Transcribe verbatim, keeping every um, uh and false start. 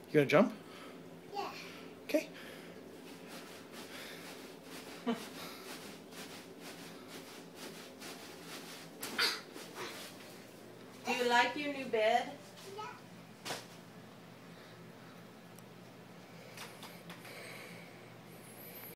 You gonna jump? Yeah. Okay. Do you like your new bed?